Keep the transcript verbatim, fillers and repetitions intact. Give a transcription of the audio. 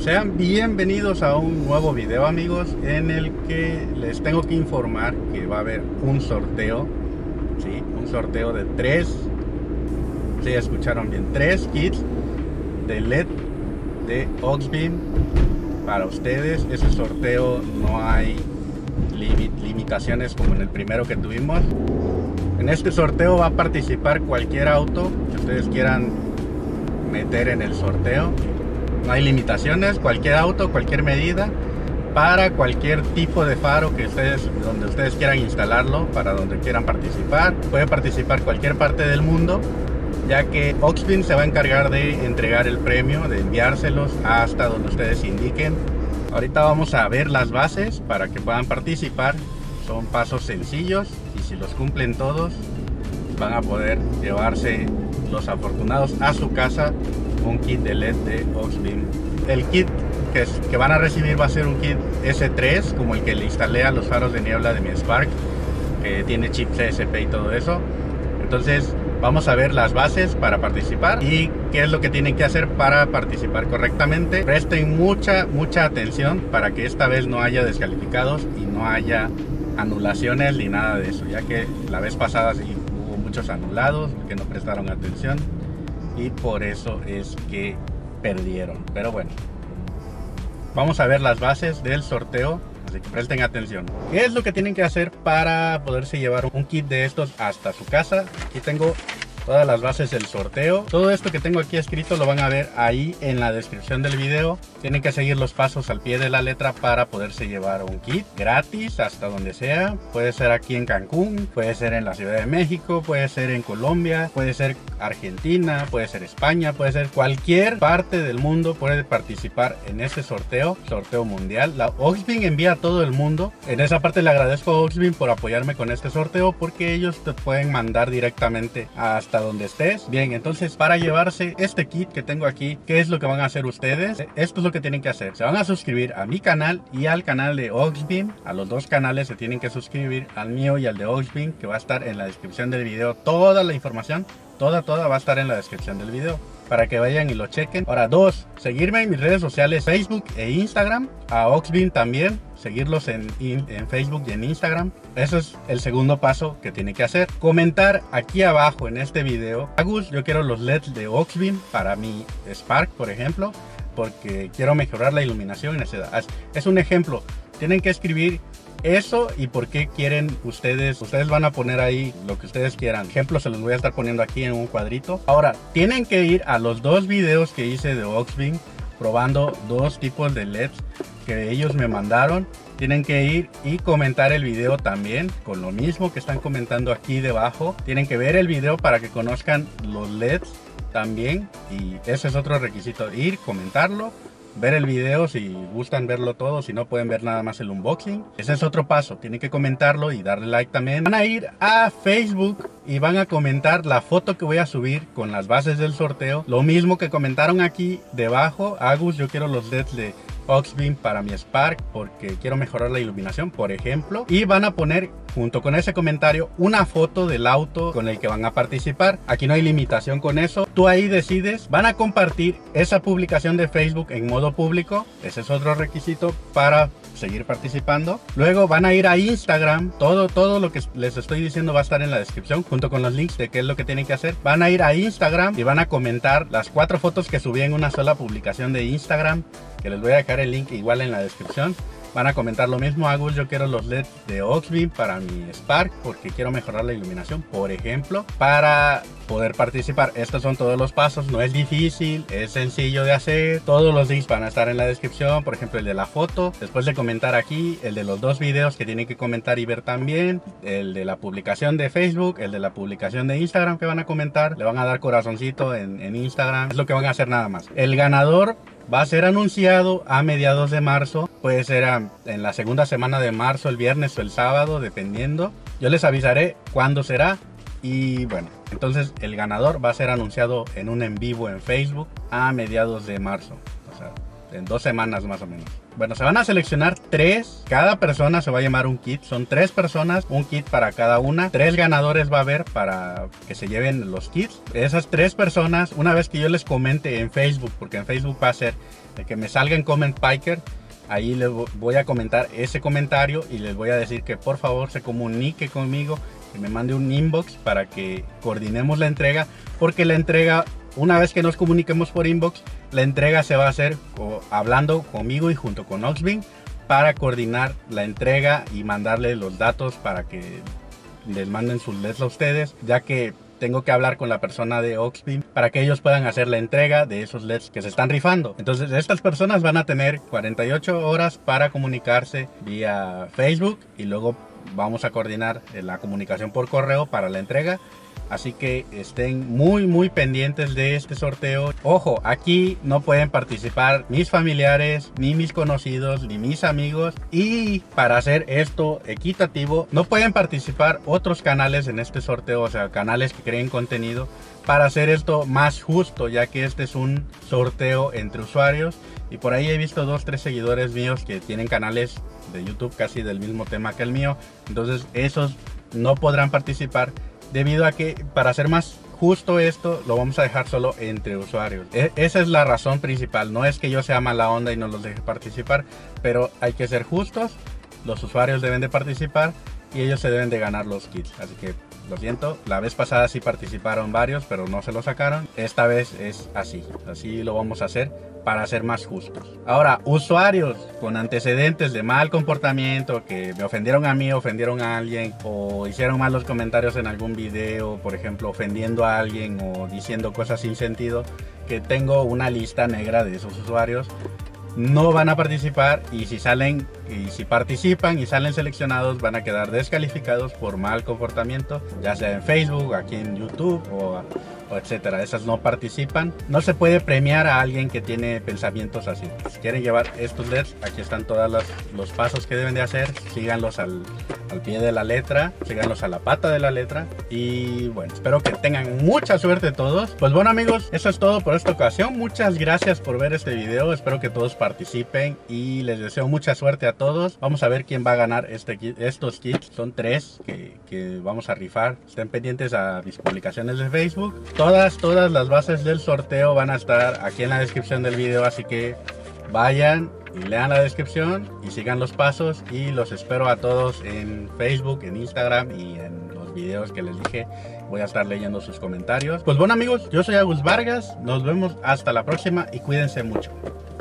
Sean bienvenidos a un nuevo video, amigos, en el que les tengo que informar que va a haber un sorteo, ¿sí? Un sorteo de tres, si sí, escucharon bien, tres kits de L E D de Oxbeam para ustedes. Ese sorteo no hay limit, limitaciones como en el primero que tuvimos. En este sorteo va a participar cualquier auto que ustedes quieran meter en el sorteo. No hay limitaciones, cualquier auto, cualquier medida, para cualquier tipo de faro que ustedes, donde ustedes quieran instalarlo, para donde quieran participar. Puede participar cualquier parte del mundo, ya que Oxbeam se va a encargar de entregar el premio, de enviárselos hasta donde ustedes indiquen. Ahorita vamos a ver las bases para que puedan participar. Son pasos sencillos y si los cumplen todos, van a poder llevarse los afortunados a su casa un kit de L E D de Oxbeam. El kit que, es, que van a recibir va a ser un kit S tres, como el que le instalé a los faros de niebla de mi Spark, que tiene chip C S P y todo eso. Entonces vamos a ver las bases para participar y qué es lo que tienen que hacer para participar correctamente. Presten mucha, mucha atención para que esta vez no haya descalificados y no haya anulaciones ni nada de eso, ya que la vez pasada sí hubo muchos anulados que no prestaron atención y por eso es que perdieron. Pero bueno, vamos a ver las bases del sorteo, así que presten atención. ¿Qué es lo que tienen que hacer para poderse llevar un kit de estos hasta su casa? Aquí tengo todas las bases del sorteo. Todo esto que tengo aquí escrito lo van a ver ahí en la descripción del video. Tienen que seguir los pasos al pie de la letra para poderse llevar un kit gratis hasta donde sea. Puede ser aquí en Cancún, puede ser en la Ciudad de México, puede ser en Colombia, puede ser Argentina, puede ser España, puede ser cualquier parte del mundo puede participar en este sorteo, sorteo mundial. La Oxbeam envía a todo el mundo. En esa parte le agradezco a Oxbeam por apoyarme con este sorteo, porque ellos te pueden mandar directamente hasta donde estés. Bien, entonces para llevarse este kit que tengo aquí, ¿qué es lo que van a hacer ustedes? Esto es lo que tienen que hacer. Se van a suscribir a mi canal y al canal de Oxbeam. A los dos canales se tienen que suscribir, al mío y al de Oxbeam, que va a estar en la descripción del video. Toda la información, toda, toda va a estar en la descripción del video, para que vayan y lo chequen. Ahora, dos, seguirme en mis redes sociales, Facebook e Instagram. A Oxbeam también, seguirlos en, en Facebook y en Instagram. Eso es el segundo paso que tiene que hacer. Comentar aquí abajo en este video: Agus, yo quiero los L E Ds de Oxbeam para mi Spark, por ejemplo, porque quiero mejorar la iluminación en esa edad. Es un ejemplo. Tienen que escribir eso y por qué quieren ustedes. Ustedes van a poner ahí lo que ustedes quieran. Ejemplos se los voy a estar poniendo aquí en un cuadrito. Ahora, tienen que ir a los dos videos que hice de Oxbeam probando dos tipos de L E Ds que ellos me mandaron. Tienen que ir y comentar el video también con lo mismo que están comentando aquí debajo. Tienen que ver el video para que conozcan los L E Ds también, y ese es otro requisito: ir, comentarlo, ver el video si gustan verlo todo, si no pueden ver nada más el unboxing. Ese es otro paso, tienen que comentarlo y darle like también. Van a ir a Facebook y van a comentar la foto que voy a subir con las bases del sorteo, lo mismo que comentaron aquí debajo: Agus, yo quiero los L E Ds de Oxbeam para mi Spark porque quiero mejorar la iluminación, por ejemplo. Y van a poner junto con ese comentario una foto del auto con el que van a participar. Aquí no hay limitación con eso, tú ahí decides. Van a compartir esa publicación de Facebook en modo público, ese es otro requisito para seguir participando. Luego van a ir a Instagram. Todo, todo lo que les estoy diciendo va a estar en la descripción, junto con los links de qué es lo que tienen que hacer. Van a ir a Instagram y van a comentar las cuatro fotos que subí en una sola publicación de Instagram, que les voy a dejar el link igual en la descripción. Van a comentar lo mismo: Agus, yo quiero los L E Ds de Oxbeam para mi Spark porque quiero mejorar la iluminación, por ejemplo, para poder participar. Estos son todos los pasos, no es difícil, es sencillo de hacer. Todos los links van a estar en la descripción, por ejemplo el de la foto, después de comentar aquí, el de los dos videos que tienen que comentar y ver también, el de la publicación de Facebook, el de la publicación de Instagram que van a comentar, le van a dar corazoncito en, en Instagram, es lo que van a hacer nada más. El ganador va a ser anunciado a mediados de marzo, puede ser a, en la segunda semana de marzo, el viernes o el sábado, dependiendo. Yo les avisaré cuándo será. Y bueno, entonces el ganador va a ser anunciado en un en vivo en Facebook a mediados de marzo. O sea, en dos semanas más o menos. Bueno, se van a seleccionar tres, cada persona se va a llamar un kit, son tres personas, un kit para cada una, tres ganadores va a haber para que se lleven los kits. Esas tres personas, una vez que yo les comente en Facebook, porque en Facebook va a ser de que me salga en Comment Piker, ahí les voy a comentar ese comentario y les voy a decir que por favor se comunique conmigo, que me mande un inbox para que coordinemos la entrega, porque la entrega, una vez que nos comuniquemos por inbox, la entrega se va a hacer hablando conmigo y junto con Oxbin para coordinar la entrega y mandarle los datos para que les manden sus L E Ds a ustedes, ya que tengo que hablar con la persona de Oxbin para que ellos puedan hacer la entrega de esos L E Ds que se están rifando. Entonces estas personas van a tener cuarenta y ocho horas para comunicarse vía Facebook y luego vamos a coordinar la comunicación por correo para la entrega. Así que estén muy muy pendientes de este sorteo. Ojo, aquí no pueden participar mis familiares, ni mis conocidos, ni mis amigos. Y para hacer esto equitativo, no pueden participar otros canales en este sorteo, o sea, canales que creen contenido, para hacer esto más justo, ya que este es un sorteo entre usuarios. Y por ahí he visto dos, tres seguidores míos que tienen canales de YouTube casi del mismo tema que el mío. Entonces esos no podrán participar, debido a que para hacer más justo esto lo vamos a dejar solo entre usuarios. E esa es la razón principal, no es que yo sea mala onda y no los deje participar, pero hay que ser justos, los usuarios deben de participar y ellos se deben de ganar los kits. Así que lo siento, la vez pasada sí participaron varios, pero no se lo sacaron. Esta vez es así, así lo vamos a hacer para ser más justos. Ahora, usuarios con antecedentes de mal comportamiento, que me ofendieron a mí, ofendieron a alguien, o hicieron malos comentarios en algún video, por ejemplo, ofendiendo a alguien o diciendo cosas sin sentido, que tengo una lista negra de esos usuarios, no van a participar, y si salen y si participan y salen seleccionados van a quedar descalificados por mal comportamiento, ya sea en Facebook, aquí en YouTube o, o etcétera. Esas no participan. No se puede premiar a alguien que tiene pensamientos así. Si quieren llevar estos L E Ds, aquí están todos los, los pasos que deben de hacer. Síganlos al, al pie de la letra, síganlos a la pata de la letra. Y bueno, espero que tengan mucha suerte todos. Pues bueno amigos, eso es todo por esta ocasión. Muchas gracias por ver este video. Espero que todos participen y les deseo mucha suerte a todos. Vamos a ver quién va a ganar este kit, estos kits. Son tres que, que vamos a rifar. Estén pendientes a mis publicaciones de Facebook. Todas, todas las bases del sorteo van a estar aquí en la descripción del video, así que vayan y lean la descripción y sigan los pasos, y los espero a todos en Facebook, en Instagram y en los videos que les dije. Voy a estar leyendo sus comentarios. Pues bueno amigos, yo soy Agus Vargas, nos vemos hasta la próxima y cuídense mucho.